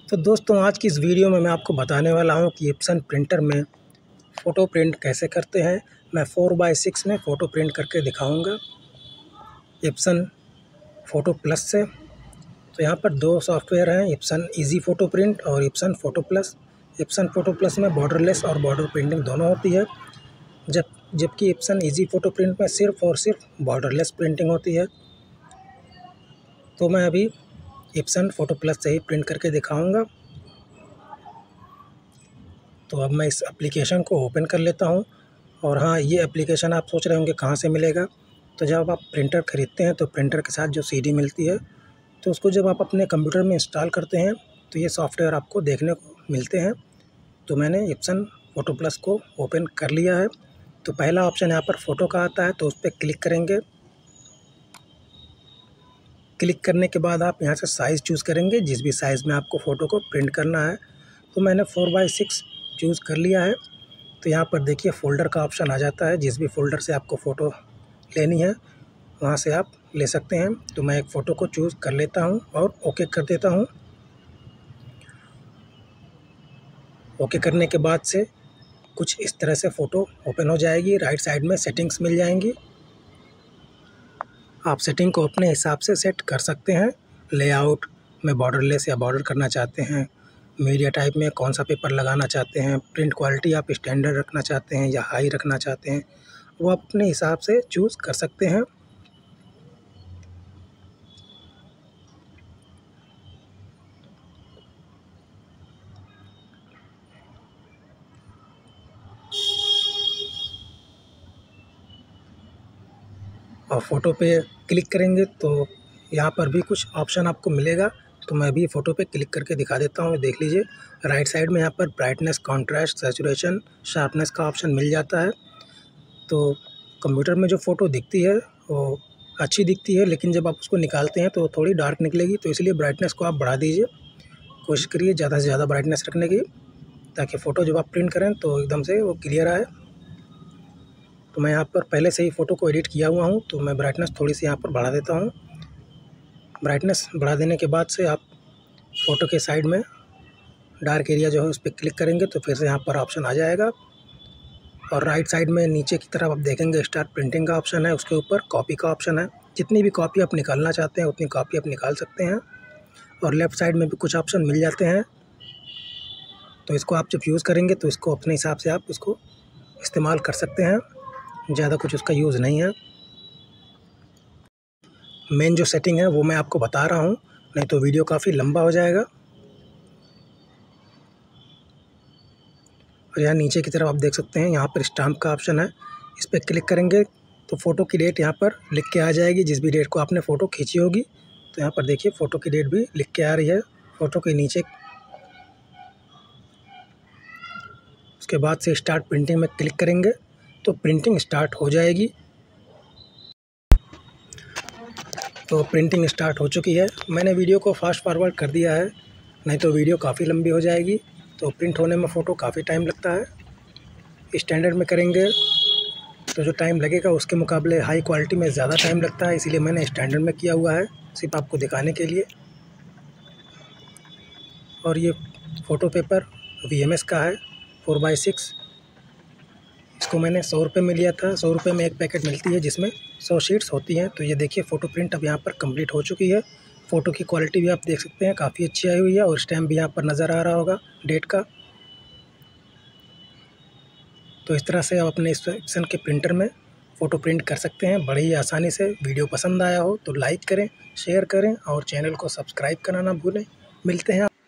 तो दोस्तों आज की इस वीडियो में मैं आपको बताने वाला हूं कि एप्सन प्रिंटर में फ़ोटो प्रिंट कैसे करते हैं। मैं 4x6 में फ़ोटो प्रिंट करके दिखाऊंगा एप्सन फ़ोटो प्लस से। तो यहाँ पर दो सॉफ्टवेयर हैं, एप्सन इजी फ़ोटो प्रिंट और Epson photo plus. Epson photo plus में बॉर्डरलेस और बॉर्डर प्रिंटिंग दोनों होती है, जबकि एप्सन इजी फ़ोटो प्रिंट में सिर्फ़ और सिर्फ बॉर्डरलेस प्रिंटिंग होती है। तो मैं अभी एप्सन फ़ोटो प्लस से ही प्रिंट करके दिखाऊंगा। तो अब मैं इस एप्लीकेशन को ओपन कर लेता हूं। और हाँ, ये एप्लीकेशन आप सोच रहे होंगे कहाँ से मिलेगा। तो जब आप प्रिंटर ख़रीदते हैं तो प्रिंटर के साथ जो सीडी मिलती है, तो उसको जब आप अपने कंप्यूटर में इंस्टॉल करते हैं तो ये सॉफ्टवेयर आपको देखने को मिलते हैं। तो मैंने एप्सन फ़ोटो प्लस को ओपन कर लिया है। तो पहला ऑप्शन यहाँ पर फ़ोटो का आता है, तो उस पर क्लिक करेंगे। क्लिक करने के बाद आप यहाँ से साइज़ चूज़ करेंगे, जिस भी साइज़ में आपको फ़ोटो को प्रिंट करना है। तो मैंने 4x6 चूज़ कर लिया है। तो यहाँ पर देखिए फ़ोल्डर का ऑप्शन आ जाता है, जिस भी फ़ोल्डर से आपको फ़ोटो लेनी है वहाँ से आप ले सकते हैं। तो मैं एक फ़ोटो को चूज़ कर लेता हूँ और ओके कर देता हूँ। ओके करने के बाद से कुछ इस तरह से फ़ोटो ओपन हो जाएगी। राइट साइड में सेटिंग्स मिल जाएंगी। आप सेटिंग को अपने हिसाब से सेट कर सकते हैं। लेआउट में बॉर्डरलेस या बॉर्डर करना चाहते हैं, मीडिया टाइप में कौन सा पेपर लगाना चाहते हैं, प्रिंट क्वालिटी आप स्टैंडर्ड रखना चाहते हैं या हाई रखना चाहते हैं, वो आप अपने हिसाब से चूज़ कर सकते हैं। और फ़ोटो पे क्लिक करेंगे तो यहाँ पर भी कुछ ऑप्शन आपको मिलेगा। तो मैं भी फ़ोटो पे क्लिक करके दिखा देता हूँ। देख लीजिए राइट साइड में यहाँ पर ब्राइटनेस, कॉन्ट्रास्ट, सैचुरेशन, शार्पनेस का ऑप्शन मिल जाता है। तो कंप्यूटर में जो फ़ोटो दिखती है वो अच्छी दिखती है, लेकिन जब आप उसको निकालते हैं तो थोड़ी डार्क निकलेगी। तो इसलिए ब्राइटनेस को आप बढ़ा दीजिए। कोशिश करिए ज़्यादा से ज़्यादा ब्राइटनेस रखने की, ताकि फ़ोटो जब आप प्रिंट करें तो एकदम से वो क्लियर आए। तो मैं यहाँ पर पहले से ही फ़ोटो को एडिट किया हुआ हूँ, तो मैं ब्राइटनेस थोड़ी सी यहाँ पर बढ़ा देता हूँ। ब्राइटनेस बढ़ा देने के बाद से आप फ़ोटो के साइड में डार्क एरिया जो है उस पर क्लिक करेंगे तो फिर से यहाँ पर ऑप्शन आ जाएगा। और राइट साइड में नीचे की तरफ आप देखेंगे स्टार्ट प्रिंटिंग का ऑप्शन है, उसके ऊपर कॉपी का ऑप्शन है। जितनी भी कॉपी आप निकालना चाहते हैं उतनी कॉपी आप निकाल सकते हैं। और लेफ़्ट साइड में भी कुछ ऑप्शन मिल जाते हैं। तो इसको आप जब यूज़ करेंगे तो इसको अपने हिसाब से आप इसको इस्तेमाल कर सकते हैं, ज़्यादा कुछ उसका यूज़ नहीं है। मेन जो सेटिंग है वो मैं आपको बता रहा हूँ, नहीं तो वीडियो काफ़ी लंबा हो जाएगा। और यहाँ नीचे की तरफ आप देख सकते हैं, यहाँ पर स्टाम्प का ऑप्शन है। इस पर क्लिक करेंगे तो फ़ोटो की डेट यहाँ पर लिख के आ जाएगी, जिस भी डेट को आपने फ़ोटो खींची होगी। तो यहाँ पर देखिए फ़ोटो की डेट भी लिख के आ रही है फ़ोटो के नीचे। उसके बाद से स्टार्ट प्रिंटिंग में क्लिक करेंगे तो प्रिंटिंग स्टार्ट हो जाएगी। तो प्रिंटिंग स्टार्ट हो चुकी है। मैंने वीडियो को फास्ट फॉरवर्ड कर दिया है, नहीं तो वीडियो काफ़ी लंबी हो जाएगी। तो प्रिंट होने में फ़ोटो काफ़ी टाइम लगता है। स्टैंडर्ड में करेंगे तो जो टाइम लगेगा उसके मुकाबले हाई क्वालिटी में ज़्यादा टाइम लगता है, इसीलिए मैंने स्टैंडर्ड में किया हुआ है, सिर्फ आपको दिखाने के लिए। और ये फ़ोटो पेपर VMS का है 4x6। इसको मैंने 100 रुपये में लिया था। 100 रुपये में एक पैकेट मिलती है जिसमें 100 शीट्स होती हैं। तो ये देखिए फ़ोटो प्रिंट अब यहाँ पर कंप्लीट हो चुकी है। फ़ोटो की क्वालिटी भी आप देख सकते हैं, काफ़ी अच्छी आई हुई है। और स्टैम्प भी यहाँ पर नज़र आ रहा होगा डेट का। तो इस तरह से आप अपने एप्सन के प्रिंटर में फ़ोटो प्रिंट कर सकते हैं बड़ी ही आसानी से। वीडियो पसंद आया हो तो लाइक करें, शेयर करें और चैनल को सब्सक्राइब करना ना भूलें। मिलते हैं।